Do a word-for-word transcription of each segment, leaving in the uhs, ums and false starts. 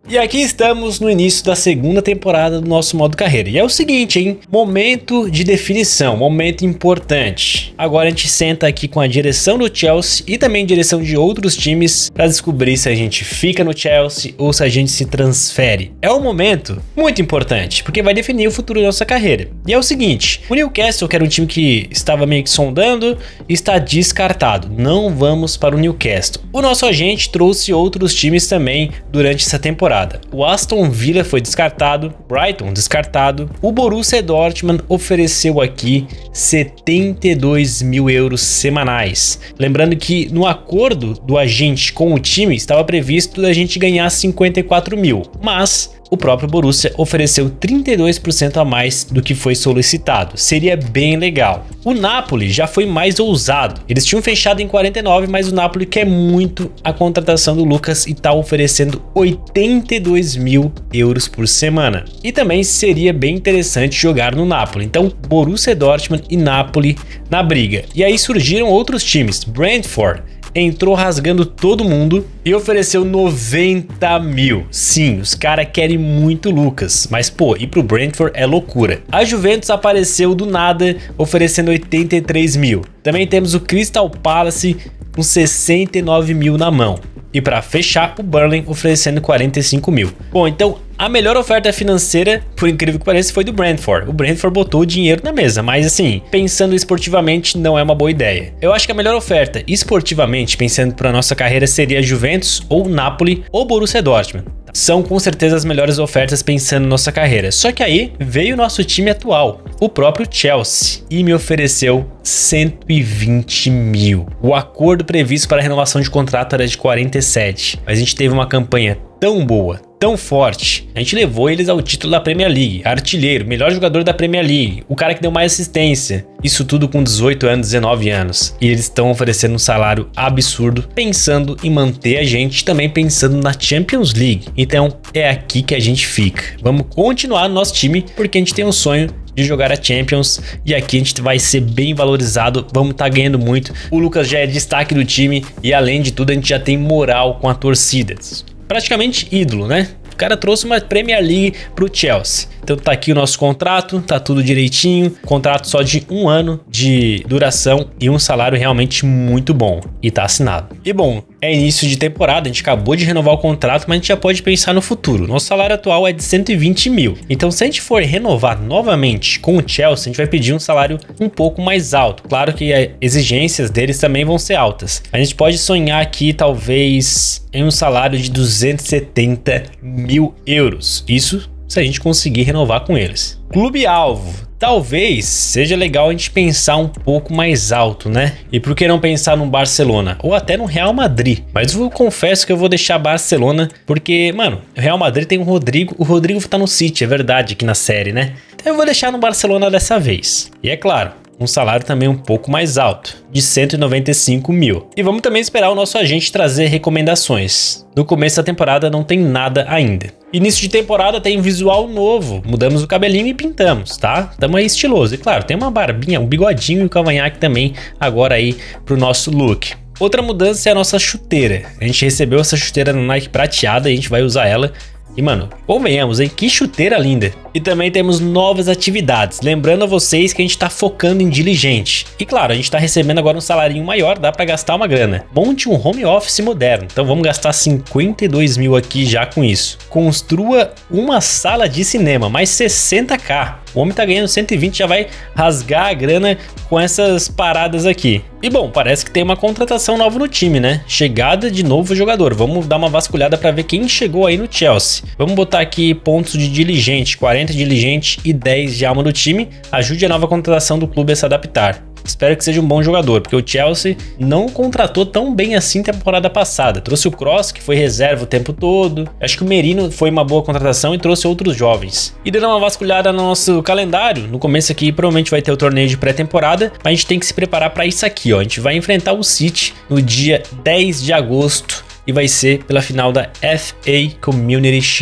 E aqui estamos no início da segunda temporada do nosso modo carreira. E é o seguinte, hein? Momento de definição, momento importante. Agora a gente senta aqui com a direção do Chelsea e também a direção de outros times para descobrir se a gente fica no Chelsea ou se a gente se transfere. É um momento muito importante, porque vai definir o futuro da nossa carreira. E é o seguinte, o Newcastle, que era um time que estava meio que sondando, está descartado. Não vamos para o Newcastle. O nosso agente trouxe outros times também durante essa temporada. O Aston Villa foi descartado, Brighton descartado, o Borussia Dortmund ofereceu aqui setenta e dois mil euros semanais. Lembrando que no acordo do agente com o time estava previsto da gente ganhar cinquenta e quatro mil, mas o próprio Borussia ofereceu trinta e dois por cento a mais do que foi solicitado. Seria bem legal. O Napoli já foi mais ousado. Eles tinham fechado em quarenta e nove, mas o Napoli quer muito a contratação do Lucas e está oferecendo oitenta e dois mil euros por semana. E também seria bem interessante jogar no Napoli. Então, Borussia Dortmund e Napoli na briga. E aí surgiram outros times. Brentford entrou rasgando todo mundo e ofereceu noventa mil. Sim, os caras querem muito Lucas, mas pô, ir pro Brentford é loucura. A Juventus apareceu do nada, oferecendo oitenta e três mil. Também temos o Crystal Palace com sessenta e nove mil na mão. E para fechar, o Burnley oferecendo quarenta e cinco mil. Bom, então a melhor oferta financeira, por incrível que pareça, foi do Brentford. O Brentford botou o dinheiro na mesa, mas assim, pensando esportivamente, não é uma boa ideia. Eu acho que a melhor oferta esportivamente, pensando para nossa carreira, seria Juventus ou Napoli ou Borussia Dortmund. São com certeza as melhores ofertas pensando na nossa carreira. Só que aí veio o nosso time atual, o próprio Chelsea, e me ofereceu cento e vinte mil. O acordo previsto para a renovação de contrato era de quarenta e sete, mas a gente teve uma campanha tão boa, tão forte, a gente levou eles ao título da Premier League, artilheiro, melhor jogador da Premier League, o cara que deu mais assistência, isso tudo com dezoito anos, dezenove anos, e eles estão oferecendo um salário absurdo, pensando em manter a gente, também pensando na Champions League. Então é aqui que a gente fica. Vamos continuar no nosso time, porque a gente tem um sonho de jogar a Champions, e aqui a gente vai ser bem valorizado, vamos estar tá ganhando muito. O Lucas já é destaque do time e além de tudo a gente já tem moral com a torcida. Praticamente ídolo, né? O cara trouxe uma Premier League pro Chelsea. Então tá aqui o nosso contrato, tá tudo direitinho. Contrato só de um ano de duração e um salário realmente muito bom. E tá assinado. E bom, é início de temporada, a gente acabou de renovar o contrato, mas a gente já pode pensar no futuro. Nosso salário atual é de cento e vinte mil. Então se a gente for renovar novamente com o Chelsea, a gente vai pedir um salário um pouco mais alto. Claro que as exigências deles também vão ser altas. A gente pode sonhar aqui talvez em um salário de duzentos e setenta mil euros. Isso se a gente conseguir renovar com eles. Clube-alvo. Talvez seja legal a gente pensar um pouco mais alto, né? E por que não pensar no Barcelona? Ou até no Real Madrid. Mas eu confesso que eu vou deixar Barcelona porque, mano, o Real Madrid tem o Rodrigo. O Rodrigo tá no City, é verdade, aqui na série, né? Então eu vou deixar no Barcelona dessa vez. E é claro, um salário também um pouco mais alto, de cento e noventa e cinco mil. E vamos também esperar o nosso agente trazer recomendações. No começo da temporada não tem nada ainda. Início de temporada tem visual novo, mudamos o cabelinho e pintamos, tá? Tamo aí estiloso. E claro, tem uma barbinha, um bigodinho e um cavanhaque também agora aí pro nosso look. Outra mudança é a nossa chuteira. A gente recebeu essa chuteira no Nike prateada e a gente vai usar ela. E mano, convenhamos, hein? Que chuteira linda! E também temos novas atividades, lembrando a vocês que a gente tá focando em diligente. E claro, a gente tá recebendo agora um salarinho maior, dá pra gastar uma grana. Monte um home office moderno, então vamos gastar cinquenta e dois mil aqui já com isso. Construa uma sala de cinema, mais sessenta k. O homem tá ganhando cento e vinte, já vai rasgar a grana com essas paradas aqui. E bom, parece que tem uma contratação nova no time, né? Chegada de novo jogador. Vamos dar uma vasculhada para ver quem chegou aí no Chelsea. Vamos botar aqui pontos de diligente, quarenta de diligente e dez de alma do time. Ajude a nova contratação do clube a se adaptar. Espero que seja um bom jogador, porque o Chelsea não contratou tão bem assim temporada passada. Trouxe o Kroos, que foi reserva o tempo todo. Acho que o Merino foi uma boa contratação e trouxe outros jovens. E dando uma vasculhada no nosso calendário, no começo aqui provavelmente vai ter o torneio de pré-temporada, mas a gente tem que se preparar para isso aqui, ó. A gente vai enfrentar o City no dia dez de agosto. E vai ser pela final da F A Community Shield.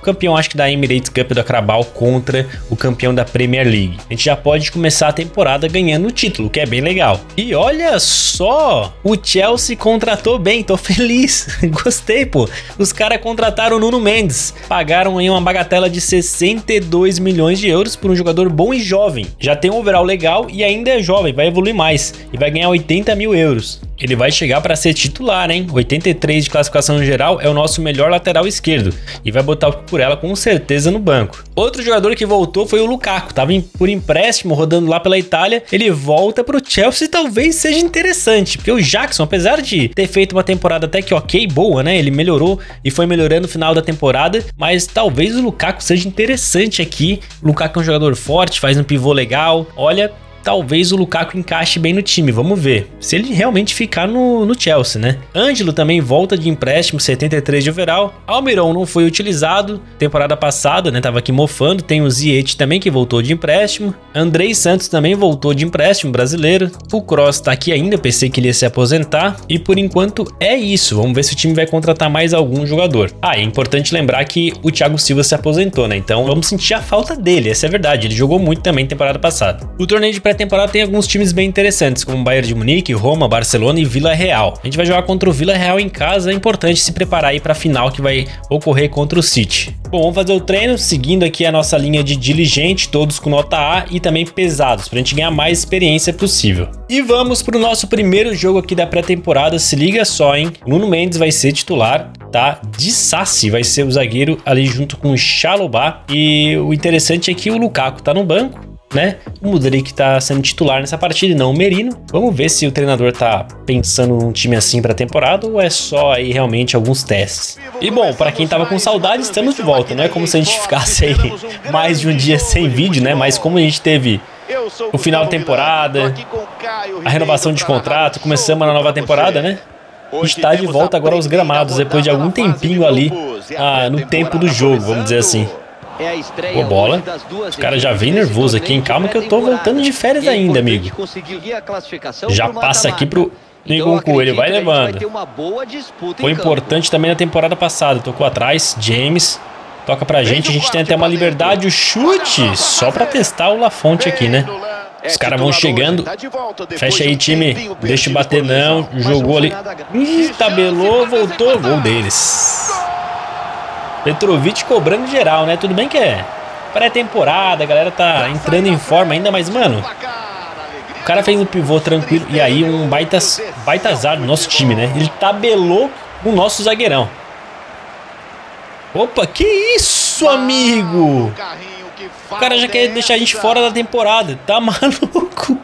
campeão, acho que da Emirates Cup da Carabao contra o campeão da Premier League. A gente já pode começar a temporada ganhando o título, que é bem legal. E olha só, o Chelsea contratou bem, tô feliz, gostei, pô. Os caras contrataram o Nuno Mendes, pagaram aí uma bagatela de sessenta e dois milhões de euros por um jogador bom e jovem. Já tem um overall legal e ainda é jovem, vai evoluir mais e vai ganhar oitenta mil euros. Ele vai chegar para ser titular, hein? oitenta e três de classificação geral, é o nosso melhor lateral esquerdo e vai botar por ela com certeza no banco. Outro jogador que voltou foi o Lukaku, tava em, por empréstimo rodando lá pela Itália, ele volta pro Chelsea e talvez seja interessante, porque o Jackson, apesar de ter feito uma temporada até que ok, boa, né? Ele melhorou e foi melhorando no final da temporada, mas talvez o Lukaku seja interessante aqui. O Lukaku é um jogador forte, faz um pivô legal, olha... Talvez o Lukaku encaixe bem no time, vamos ver. Se ele realmente ficar no, no Chelsea, né? Ângelo também volta de empréstimo, setenta e três de overall. Almiron não foi utilizado temporada passada, né? Tava aqui mofando. Tem o Ziyech também que voltou de empréstimo. Andrei Santos também voltou de empréstimo, brasileiro. O Kroos tá aqui ainda, pensei que ele ia se aposentar. E por enquanto é isso. Vamos ver se o time vai contratar mais algum jogador. Ah, é importante lembrar que o Thiago Silva se aposentou, né? Então vamos sentir a falta dele, essa é a verdade. Ele jogou muito também temporada passada. O torneio de pré temporada tem alguns times bem interessantes, como Bayern de Munique, Roma, Barcelona e Vila Real. A gente vai jogar contra o Vila Real em casa, é importante se preparar aí para a final que vai ocorrer contra o City. Bom, vamos fazer o treino, seguindo aqui a nossa linha de diligente, todos com nota A e também pesados, para a gente ganhar mais experiência possível. E vamos para o nosso primeiro jogo aqui da pré-temporada, se liga só, hein? O Nuno Mendes vai ser titular, tá? De Sassi vai ser o zagueiro ali junto com o Chalobah. E o interessante é que o Lukaku tá no banco, né? O Mudryk tá sendo titular nessa partida e não o Merino. Vamos ver se o treinador tá pensando num time assim pra temporada ou é só aí realmente alguns testes. E bom, pra quem tava com saudade, estamos de volta, não é como se a gente ficasse aí mais de um dia sem vídeo, né? Mas como a gente teve o final da temporada, a renovação de contrato, começamos a nova temporada, né? A gente tá de volta agora aos gramados, depois de algum tempinho ali ah, no tempo do jogo, vamos dizer assim. Boa bola. Os caras já vem nervoso aqui, hein? Calma que eu tô voltando de férias ainda, amigo. Já passa aqui pro Nkunku, ele vai levando. Foi importante também na temporada passada. Tocou atrás, James. Toca pra gente, a gente tem até uma liberdade. O chute, só pra testar o Lafonte aqui, né? Os caras vão chegando. Fecha aí, time. Deixa eu bater não. Jogou ali. Ih, tabelou, voltou. Gol deles. Petrovic cobrando geral, né? Tudo bem que é pré-temporada, a galera tá entrando em forma ainda, mas, mano, o cara fez um pivô tranquilo e aí um baita, baita azar do nosso time, né? Ele tabelou o nosso zagueirão. Opa, que isso, amigo? O cara já quer deixar a gente fora da temporada. Tá maluco?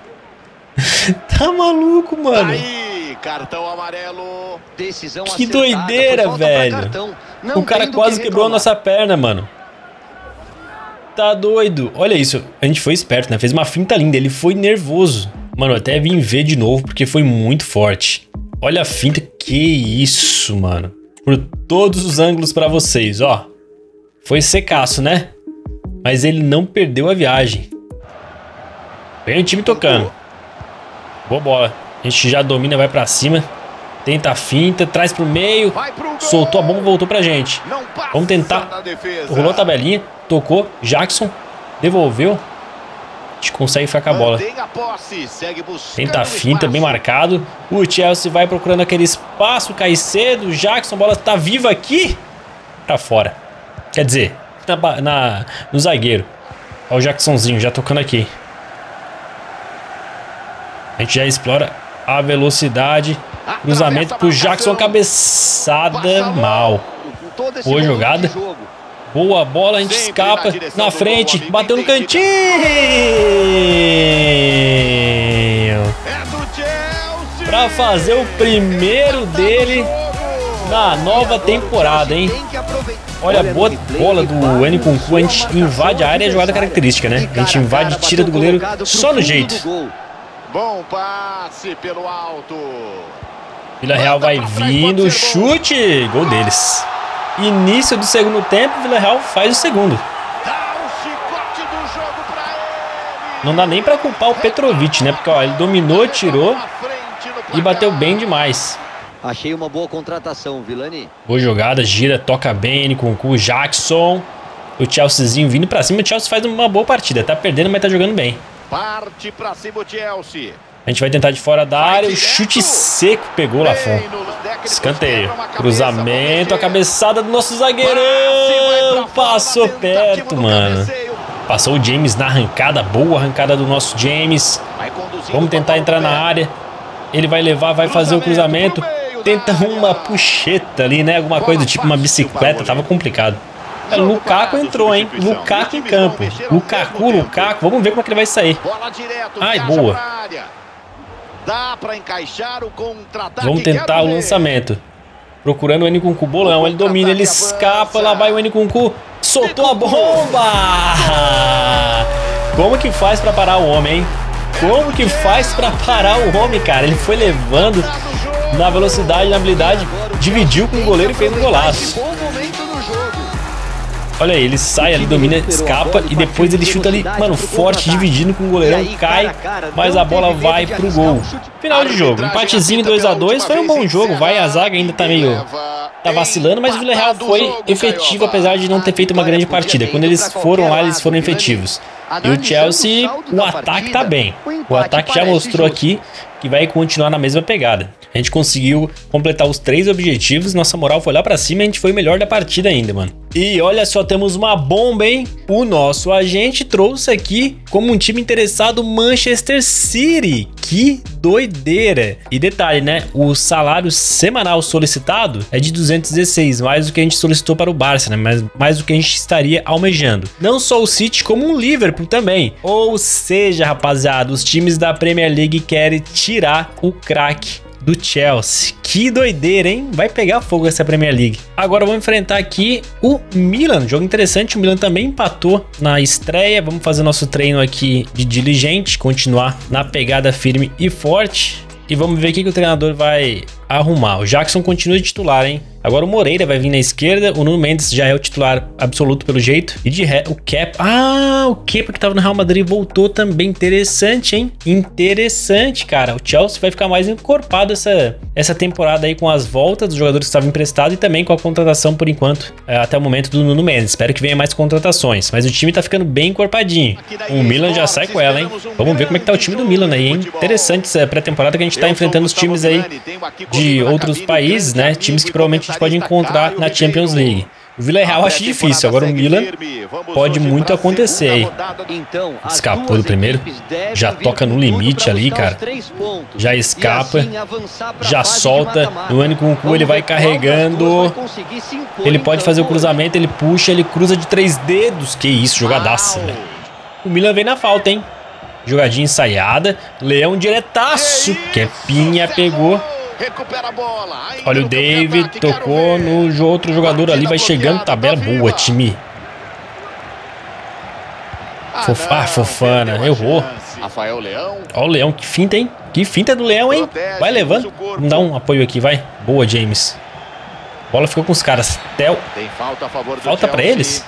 Tá maluco, mano? Cartão amarelo. Decisão que doideira, velho. O cara quase quebrou a nossa perna, mano. Tá doido. Olha isso. A gente foi esperto, né? Fez uma finta linda. Ele foi nervoso. Mano, eu até vim ver de novo porque foi muito forte. Olha a finta. Que isso, mano. Por todos os ângulos pra vocês, ó. Foi secaço, né? Mas ele não perdeu a viagem. Vem o time tocando. Boa bola. A gente já domina, vai pra cima. Tenta a finta, traz pro meio. Soltou a bomba, voltou pra gente. Vamos tentar. Rolou a tabelinha, tocou. Jackson devolveu. A gente consegue ficar com a bola. Tenta a finta, bem marcado. O Chelsea vai procurando aquele espaço. Caicedo, Jackson, a bola tá viva aqui. Pra fora. Quer dizer, na, na, no zagueiro. Olha o Jacksonzinho já tocando aqui. A gente já explora a velocidade. Cruzamento pro Jackson, cabeçada mal. Boa jogada. Boa bola, a gente escapa. Na frente, bateu no cantinho. Pra fazer o primeiro dele na nova temporada, hein? Olha a boa bola do Nkunku. A gente invade a área, é jogada característica, né? A gente invade e tira do goleiro só no jeito. Bom passe pelo alto. Vila Real vai vindo, chute, gol deles. Início do segundo tempo, Vila Real faz o segundo. Não dá nem pra culpar o Petrovic, né? Porque ó, ele dominou, tirou e bateu bem demais. Achei uma boa contratação, Vilani. Boa jogada, gira, toca bem, Nkunku, Jackson. O Chelseazinho vindo pra cima. O Chelsea faz uma boa partida. Tá perdendo, mas tá jogando bem. Parte pra cima o Chelsea. A gente vai tentar de fora da área. O chute seco pegou lá fora. Escanteio. Cruzamento. A cabeçada do nosso zagueirão. Passou perto, mano. Passou o James na arrancada. Boa arrancada do nosso James. Vamos tentar entrar na área. Ele vai levar, vai fazer o cruzamento. Tenta uma puxeta ali, né? Alguma coisa do tipo uma bicicleta. Tava complicado. É, Lukaku entrou, hein? Lukaku em campo. Lukaku, Lukaku. Vamos ver como é que ele vai sair. Ai, boa. Vamos tentar o lançamento. Procurando o Nkunku. Bolão, ele domina, ele escapa. Lá vai o Nkunku. Soltou a bomba! Como que faz pra parar o homem, hein? Como que faz pra parar o homem, cara? Ele foi levando na velocidade, na habilidade. Dividiu com o goleiro e fez um golaço. Olha aí, ele sai ali, domina, escapa e depois ele chuta ali, mano, forte, dividindo com o goleirão, cai, mas a bola vai pro gol. Final de jogo, empatezinho dois a dois, foi um bom jogo, vai, a zaga ainda tá meio, tá vacilando, mas o Villarreal foi efetivo, apesar de não ter feito uma grande partida. Quando eles foram lá, eles foram efetivos. E o Chelsea, o ataque tá bem, o ataque já mostrou aqui que vai continuar na mesma pegada. A gente conseguiu completar os três objetivos, nossa moral foi lá pra cima e a gente foi o melhor da partida ainda, mano. E olha só, temos uma bomba, hein? O nosso agente trouxe aqui como um time interessado Manchester City. Que doideira! E detalhe, né? O salário semanal solicitado é de duzentos e dezesseis, mais do que a gente solicitou para o Barça, né? Mais, mais do que a gente estaria almejando. Não só o City, como o Liverpool também. Ou seja, rapaziada, os times da Premier League querem tirar o craque do Chelsea. Que doideira, hein? Vai pegar fogo essa Premier League. Agora vamos enfrentar aqui o Milan. Jogo interessante, o Milan também empatou na estreia. Vamos fazer nosso treino aqui de diligente, continuar na pegada firme e forte. E vamos ver o que, que o treinador vai arrumar. O Jackson continua de titular, hein? Agora o Moreira vai vir na esquerda. O Nuno Mendes já é o titular absoluto pelo jeito. E de ré, o Kepa. Ah, o Kepa que tava no Real Madrid voltou também. Interessante, hein? Interessante, cara. O Chelsea vai ficar mais encorpado essa, essa temporada aí com as voltas dos jogadores que estavam emprestados e também com a contratação, por enquanto, até o momento do Nuno Mendes. Espero que venha mais contratações. Mas o time tá ficando bem encorpadinho. O Milan já sai com ela, hein? Vamos ver como é que tá o time do Milan aí, hein? Interessante essa pré-temporada que a gente tá enfrentando os times aí de outros países, né? Times que provavelmente a gente pode encontrar na Champions League. O Villarreal acho difícil, agora o Milan pode muito acontecer aí. Escapou do primeiro, já toca no limite ali, cara. Já escapa, já solta. No Nkunku ele vai carregando. Ele pode fazer o cruzamento, ele puxa, ele cruza de três dedos. Que isso, jogadaça, velho. O Milan vem na falta, hein? Jogadinha ensaiada. Leão diretaço. Kepinha pegou. Recupera a bola. Olha o David, tocou no outro jogador ali, vai chegando, tabela boa, time. Fof... Ah, Fofana, errou. Rafael Leão. Olha o Leão, que finta, hein? Que finta do Leão, hein? Vai levando. Vamos dar um apoio aqui, vai. Boa, James. A bola ficou com os caras. Tel. Tem falta a favor do Falta pra eles?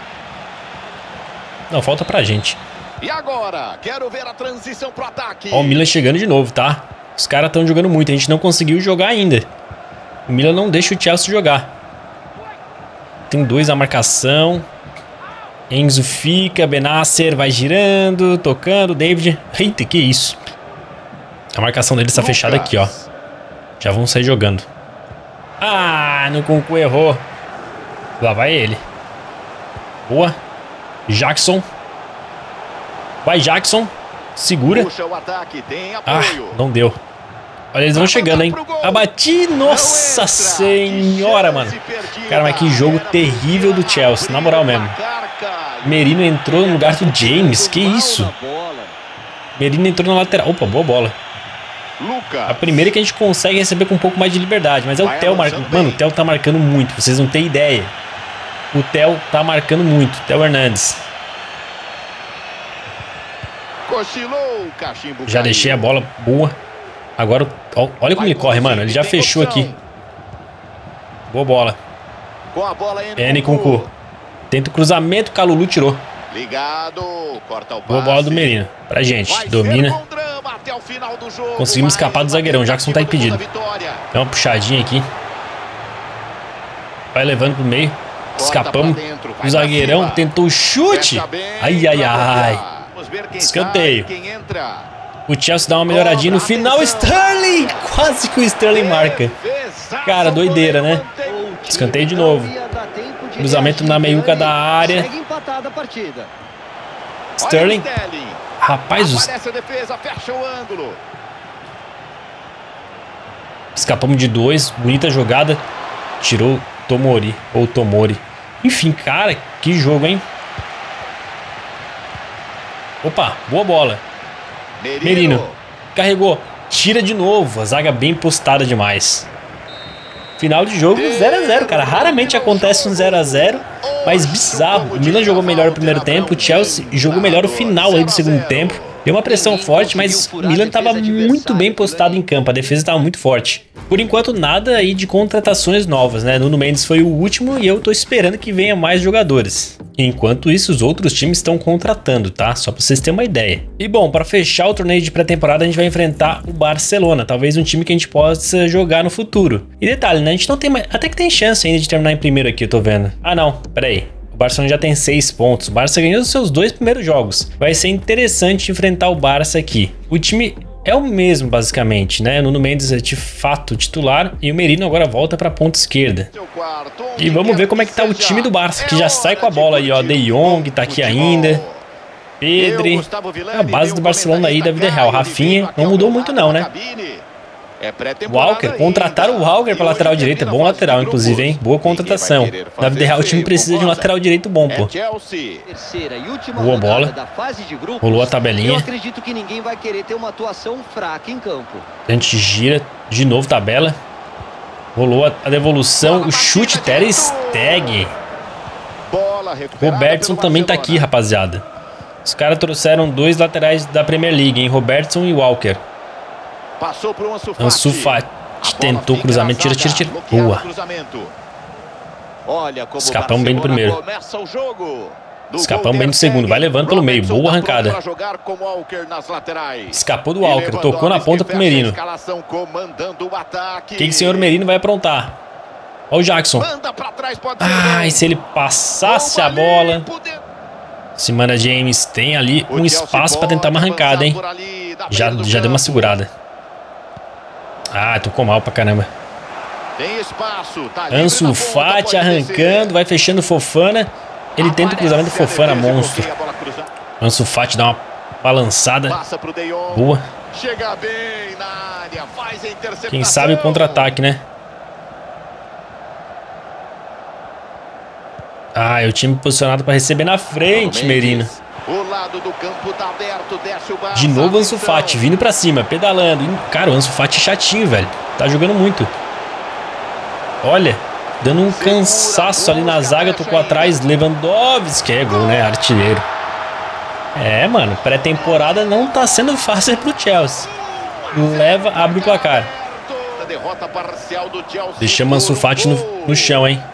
Não, falta pra gente. E agora? Quero ver a transição pro ataque. Ó, o Milan chegando de novo, tá? Os caras estão jogando muito, a gente não conseguiu jogar ainda. O Milan não deixa o Chelsea jogar. Tem dois na marcação. Enzo fica, Benasser vai girando, tocando, David. Eita, que isso. A marcação dele está fechada aqui, ó. Já vão sair jogando. Ah, Nkunku errou. Lá vai ele. Boa. Jackson. Vai, Jackson. Segura. Ah, não deu. Olha, eles vão chegando, hein? Abati, nossa senhora, mano. Cara, mas que jogo terrível do Chelsea, na moral mesmo. Merino entrou no lugar do James, que isso? Merino entrou na lateral. Opa, boa bola. A primeira que a gente consegue receber com um pouco mais de liberdade, mas é o Theo marcando. Mano, o Theo tá marcando muito, vocês não têm ideia. O Theo tá marcando muito, Theo Hernandes. Já deixei a bola boa. Agora, ó, olha como ele corre, mano. Ele já fechou aqui. Boa bola. Nkunku. Tenta o cruzamento, Kalulu tirou. Boa bola do Merino. Pra gente. Domina. até o final do jogo. Conseguimos escapar do zagueirão. O Jackson tá impedido. Dá uma puxadinha aqui. Vai levando pro meio. Escapamos. O zagueirão tentou o chute. Ai, ai, ai. Escanteio. O Chelsea dá uma melhoradinha no final. Sterling! Quase que o Sterling marca. Cara, doideira, né? Escanteio de novo. Cruzamento na meiuca da área. Sterling. Rapaz, os... escapamos de dois. Bonita jogada. Tirou Tomori. Ou Tomori. Enfim, cara, que jogo, hein? Opa, boa bola. Merino. Carregou. Tira de novo. A zaga bem postada demais. Final de jogo zero a zero, cara. Raramente acontece um zero a zero, mas bizarro. O Milan jogou melhor o primeiro tempo, o Chelsea jogou melhor o final aí do segundo tempo. Deu uma pressão forte, mas o Milan estava muito bem postado em campo, a defesa estava muito forte. Por enquanto, nada aí de contratações novas, né? Nuno Mendes foi o último e eu tô esperando que venha mais jogadores. Enquanto isso, os outros times estão contratando, tá? Só pra vocês terem uma ideia. E bom, pra fechar o torneio de pré-temporada, a gente vai enfrentar o Barcelona. Talvez um time que a gente possa jogar no futuro. E detalhe, né? A gente não tem mais... Até que tem chance ainda de terminar em primeiro aqui, eu tô vendo. Ah, não. Pera aí. O Barcelona já tem seis pontos. O Barça ganhou os seus dois primeiros jogos. Vai ser interessante enfrentar o Barça aqui. O time... é o mesmo, basicamente, né? Nuno Mendes é de fato titular e o Merino agora volta para a ponta esquerda. E vamos ver como é que tá o time do Barça, que já sai com a bola aí, ó. De Jong tá aqui ainda. Pedri. É a base do Barcelona aí da vida real. Rafinha não mudou muito não, né? Walker, contrataram o Walker para lateral direita, bom lateral inclusive, hein? Boa contratação. Na vida real o time precisa de um lateral direito bom, pô. Boa bola. Rolou a tabelinha. Eu acredito que ninguém vai querer ter uma atuação fraca em campo. A gente gira de novo tabela. Rolou a devolução, o chute Ter Stegen. Robertson também tá aqui, rapaziada. Os caras trouxeram dois laterais da Premier League, hein? Robertson e Walker. Passou pro Ansu Fati. Ansu Fati tentou cruzamento, tira, tira, tira. Boa. Escapamos bem do primeiro. Escapamos bem do segundo. Vai levando pelo meio. Boa arrancada. Escapou do Walker. Tocou na ponta pro Merino. O que que o senhor Merino vai aprontar? Olha o Jackson. Ai, se ele passasse a bola. Semana James tem ali um espaço para tentar uma arrancada, hein? Já, já deu uma segurada. Ah, tocou mal pra caramba. Ansu Fati arrancando, vai fechando Fofana. Ele tenta o cruzamento do Fofana, monstro. Ansu Fati dá uma balançada. Boa. Quem sabe o contra-ataque, né? Ah, é o time posicionado para receber na frente, Merino. O lado do campo tá aberto, desce o Barça. De novo Ansu Fati, vindo pra cima, pedalando. Cara, o Ansu Fati é chatinho, velho. Tá jogando muito. Olha, dando um cansaço ali na zaga, tocou atrás. Lewandowski, é gol, né? Artilheiro. É, mano, pré-temporada não tá sendo fácil pro Chelsea. Leva, abre o placar. Deixamos Ansu Fati no, no chão, hein?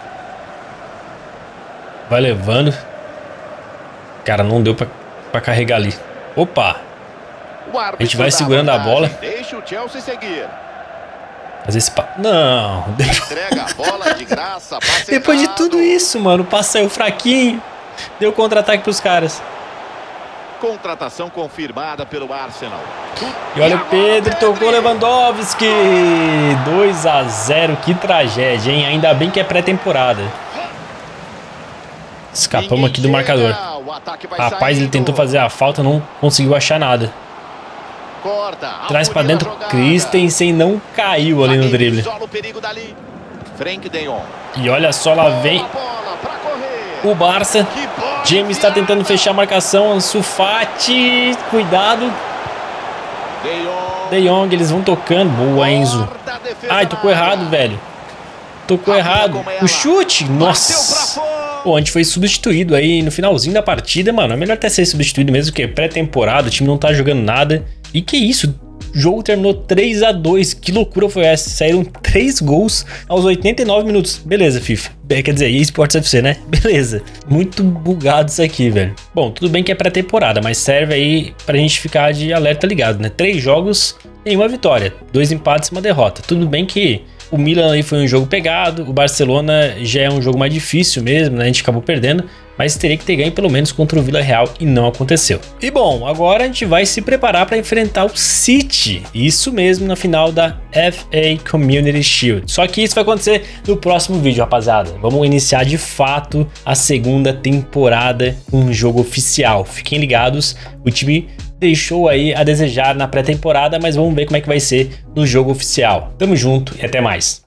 Vai levando. Cara, não deu pra, pra carregar ali. Opa! A gente vai segurando a bola. Deixa o Chelsea seguir. Fazer esse pa... Não! Entrega a bola de graça. Depois de tudo isso, mano, o passe saiu fraquinho. Deu contra-ataque pros caras. Contratação confirmada pelo Arsenal. E olha o Pedro, tocou Lewandowski. dois a zero, que tragédia, hein? Ainda bem que é pré-temporada. Escapamos aqui do marcador. Rapaz, ele tentou fazer a falta, não conseguiu achar nada. Traz pra dentro. Christensen não caiu ali no drible. E olha só, lá vem o Barça. James está tentando fechar a marcação. Ansu Fati, cuidado. De Jong, eles vão tocando. Boa, Enzo. Ai, tocou errado, velho. Tocou errado. O chute, nossa. Pô, a gente foi substituído aí no finalzinho da partida, mano. É melhor até ser substituído mesmo, que é pré-temporada, o time não tá jogando nada. E que isso? jogo terminou três a dois. Que loucura foi essa? Saíram três gols aos oitenta e nove minutos. Beleza, FIFA. Quer dizer, eSports F C, né? Beleza. Muito bugado isso aqui, velho. Bom, tudo bem que é pré-temporada, mas serve aí pra gente ficar de alerta ligado, né? Três jogos, nenhuma vitória. Dois empates e uma derrota. Tudo bem que o Milan aí foi um jogo pegado, o Barcelona já é um jogo mais difícil mesmo, né? A gente acabou perdendo, mas teria que ter ganho pelo menos contra o Villarreal e não aconteceu. E bom, agora a gente vai se preparar para enfrentar o City, isso mesmo, na final da F A Community Shield. Só que isso vai acontecer no próximo vídeo, rapaziada. Vamos iniciar de fato a segunda temporada com um jogo oficial. Fiquem ligados, o time deixou aí a desejar na pré-temporada, mas vamos ver como é que vai ser no jogo oficial. Tamo junto e até mais.